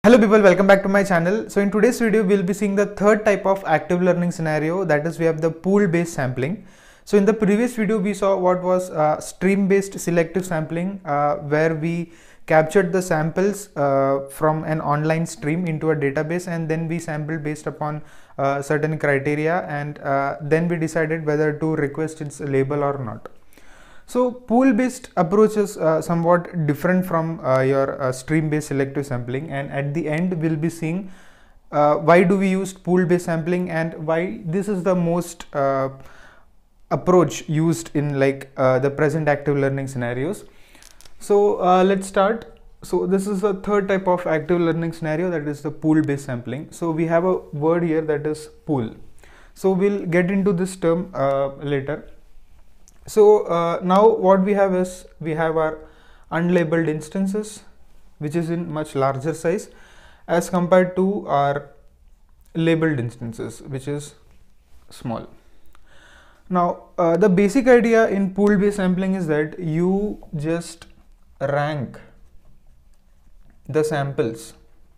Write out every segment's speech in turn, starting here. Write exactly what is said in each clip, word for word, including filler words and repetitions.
Hello people, welcome back to my channel. So in today's video, we'll be seeing the third type of active learning scenario, that is we have the pool based sampling. So in the previous video, we saw what was uh, stream based selective sampling, uh, where we captured the samples uh, from an online stream into a database, and then we sampled based upon uh, certain criteria, and uh, then we decided whether to request its label or not. So pool based approach is uh, somewhat different from uh, your uh, stream based selective sampling, and at the end we'll be seeing uh, why do we use pool based sampling and why this is the most uh, approach used in like uh, the present active learning scenarios. So uh, let's start. So this is the third type of active learning scenario, that is the pool based sampling. So we have a word here, that is pool. So we'll get into this term uh, later. So uh, now what we have is we have our unlabeled instances, which is in much larger size as compared to our labeled instances, which is small. Now uh, the basic idea in pool based sampling is that you just rank the samples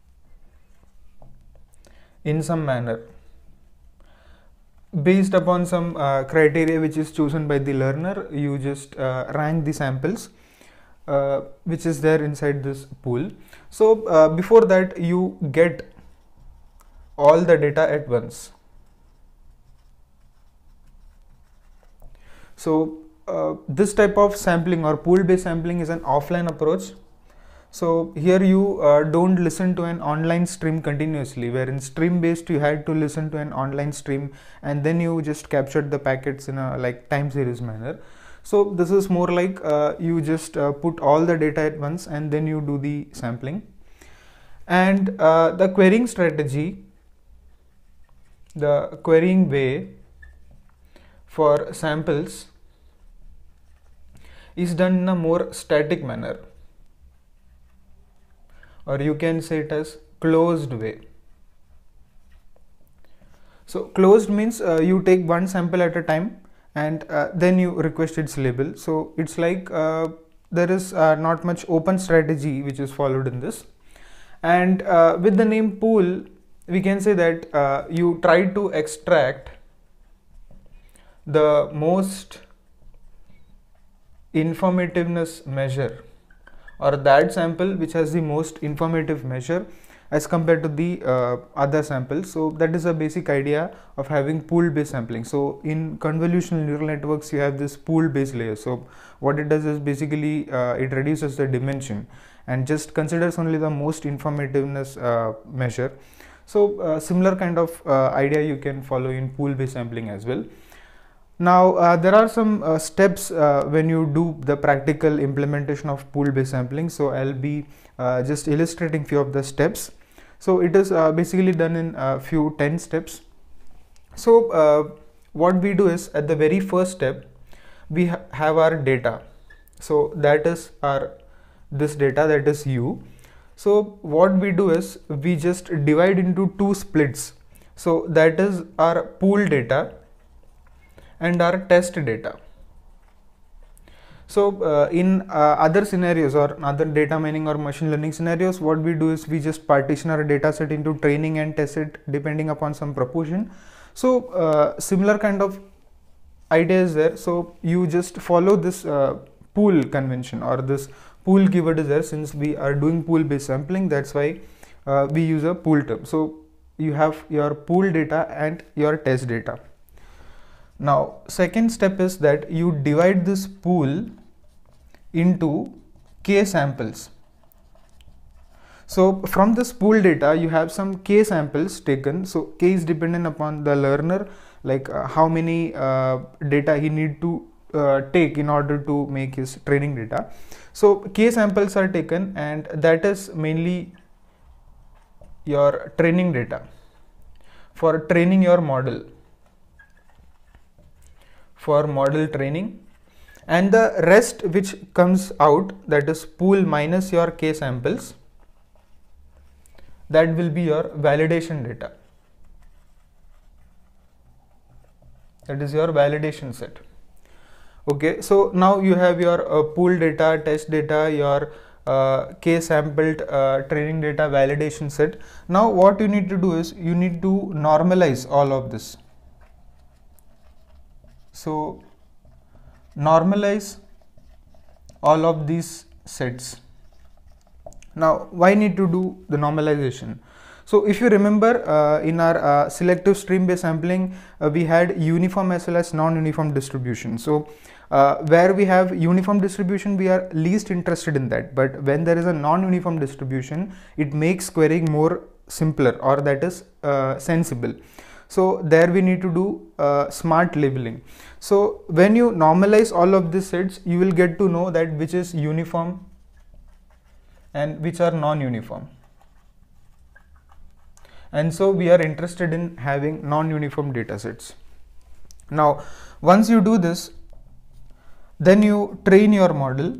in some manner based upon some uh, criteria which is chosen by the learner. You just uh, rank the samples uh, which is there inside this pool. So uh, before that you get all the data at once. So uh, this type of sampling or pool based sampling is an offline approach. So here you uh, don't listen to an online stream continuously, where in stream based you had to listen to an online stream and then you just captured the packets in a like time series manner. So this is more like uh, you just uh, put all the data at once and then you do the sampling. And uh, the querying strategy, the querying way for samples is done in a more static manner, or you can say it as closed way. So closed means uh, you take one sample at a time and uh, then you request its label. So it's like uh, there is uh, not much open strategy which is followed in this. And uh, with the name pool, we can say that uh, you try to extract the most informativeness measure, or that sample which has the most informative measure as compared to the uh, other samples. So that is a basic idea of having pool based sampling. So in convolutional neural networks you have this pool based layer. So what it does is basically uh, it reduces the dimension and just considers only the most informativeness uh, measure. So uh, similar kind of uh, idea you can follow in pool based sampling as well. Now uh, there are some uh, steps uh, when you do the practical implementation of pool based sampling. So I'll be uh, just illustrating few of the steps. So it is uh, basically done in a few ten steps. So uh, what we do is, at the very first step we ha have our data. So that is our this data, that is U. So what we do is we just divide into two splits. So that is our pool data and our test data. So uh, in uh, other scenarios or other data mining or machine learning scenarios, what we do is we just partition our data set into training and test it depending upon some proportion. So uh, similar kind of idea is there. So you just follow this uh, pool convention, or this pool keyword is there. Since we are doing pool based sampling, that's why uh, we use a pool term. So you have your pool data and your test data. Now second step is that you divide this pool into k samples. So from this pool data you have some k samples taken. So k is dependent upon the learner, like uh, how many uh, data he need to uh, take in order to make his training data. So k samples are taken, and that is mainly your training data for training your model, for model training. And the rest which comes out, that is pool minus your k samples, that will be your validation data. That is your validation set. Okay, so now you have your uh, pool data, test data, your uh, k sampled uh, training data validation set. Now what you need to do is you need to normalize all of this. So normalize all of these sets. Now why need to do the normalization? So if you remember uh, in our uh, selective stream based sampling, uh, we had uniform as well as non-uniform distribution. So uh, where we have uniform distribution, we are least interested in that, but when there is a non-uniform distribution, it makes querying more simpler, or that is uh, sensible. So there we need to do uh, smart labeling. So when you normalize all of these sets, you will get to know that which is uniform and which are non-uniform. And so we are interested in having non-uniform data sets. Now once you do this, then you train your model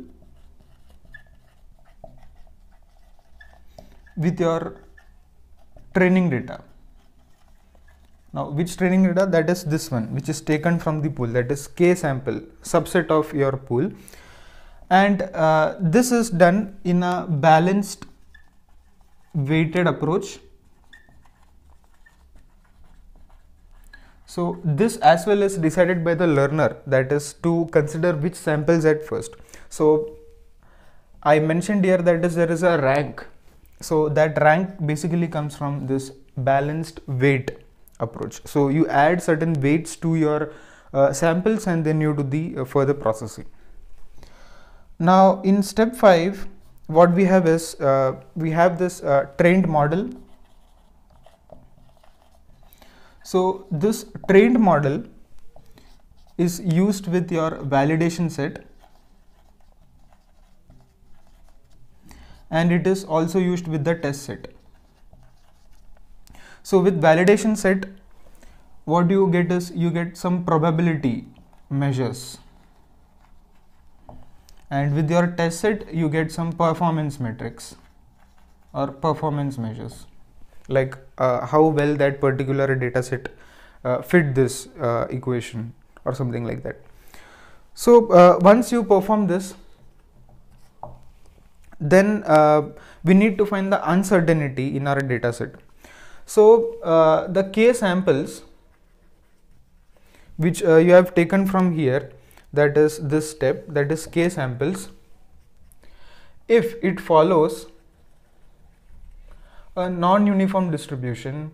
with your training data. Now which training data? That is this one, which is taken from the pool, that is k sample, subset of your pool. And uh, this is done in a balanced weighted approach. So this as well is decided by the learner, that is to consider which samples at first. So I mentioned here that is there is a rank. So that rank basically comes from this balanced weight approach. So you add certain weights to your uh, samples and then you do the uh, further processing. Now in step five, what we have is uh, we have this uh, trained model. So this trained model is used with your validation set, and it is also used with the test set. So with validation set, what you get is you get some probability measures, and with your test set you get some performance metrics or performance measures, like uh, how well that particular data set uh, fit this uh, equation or something like that. So uh, once you perform this, then uh, we need to find the uncertainty in our data set. So uh, the k samples which uh, you have taken from here, that is this step, that is k samples, if it follows a non-uniform distribution,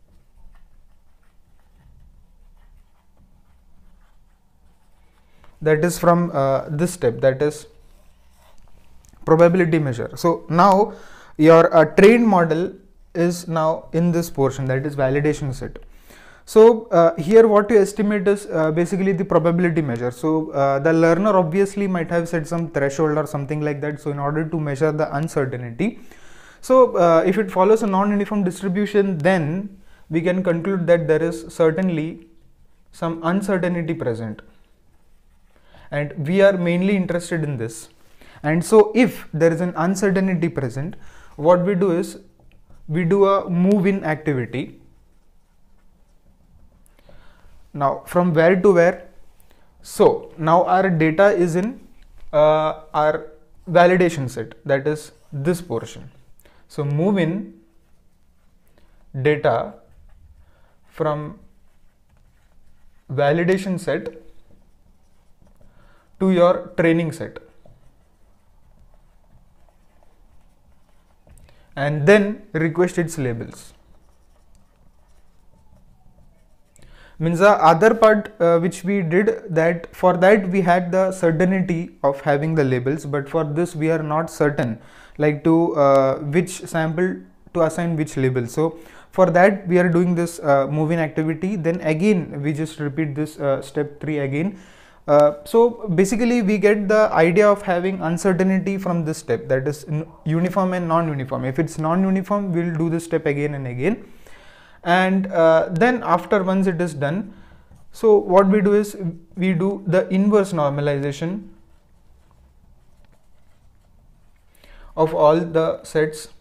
that is from uh, this step, that is probability measure. So now your uh, trained model is now in this portion, that is validation set. So uh, here what you estimate is uh, basically the probability measure. So uh, the learner obviously might have set some threshold or something like that, so in order to measure the uncertainty. So uh, if it follows a non-uniform distribution, then we can conclude that there is certainly some uncertainty present, and we are mainly interested in this. And so if there is an uncertainty present, what we do is we do a move in activity. Now from where to where? So now our data is in uh, our validation set, that is this portion. So move in data from validation set to your training set, and then request its labels. Means the other part uh, which we did, that for that we had the certainty of having the labels, but for this we are not certain, like to uh, which sample to assign which label. So for that we are doing this uh, move in activity, then again we just repeat this uh, step three again. Uh, so basically we get the idea of having uncertainty from this step, that is uniform and non-uniform. If it's non-uniform, we'll do this step again and again. And uh, then after once it is done, so what we do is we do the inverse normalization of all the sets,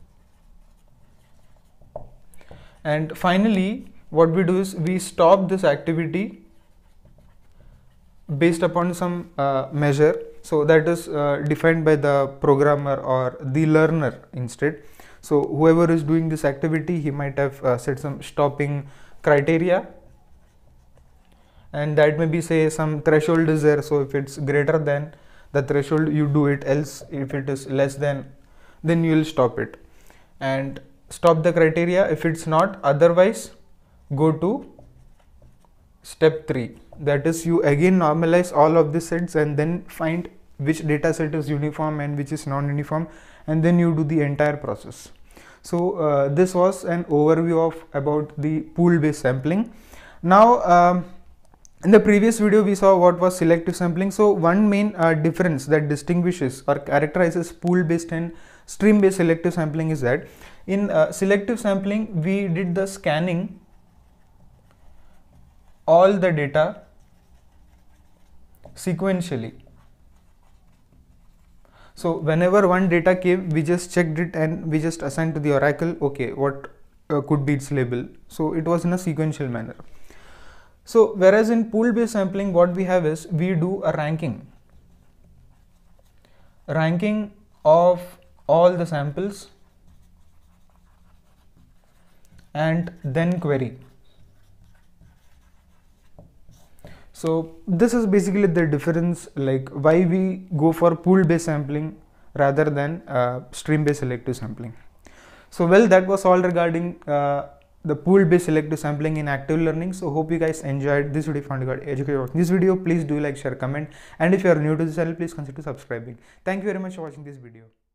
and finally what we do is we stop this activity based upon some uh, measure. So that is uh, defined by the programmer or the learner instead. So whoever is doing this activity, he might have uh, set some stopping criteria, and that may be, say, some threshold is there. So if it's greater than the threshold, you do it, else if it is less than, then you will stop it. And stop the criteria. If it's not, otherwise go to step three. That is, you again normalize all of the sets and then find which data set is uniform and which is non-uniform, and then you do the entire process. So uh, this was an overview of about the pool based sampling. Now um, in the previous video we saw what was selective sampling. So one main uh, difference that distinguishes or characterizes pool based and stream based selective sampling is that in uh, selective sampling we did the scanning all the data sequentially. So whenever one data came, we just checked it and we just assigned to the oracle, okay, what uh, could be its label. So it was in a sequential manner. So whereas in pool based sampling, what we have is we do a ranking ranking of all the samples and then query. So this is basically the difference, like why we go for pool based sampling rather than uh, stream based selective sampling. So well, that was all regarding uh, the pool based selective sampling in active learning. So hope you guys enjoyed this video. Found you got educated this video. Please do like, share, comment, and if you are new to the channel, please consider subscribing. Thank you very much for watching this video.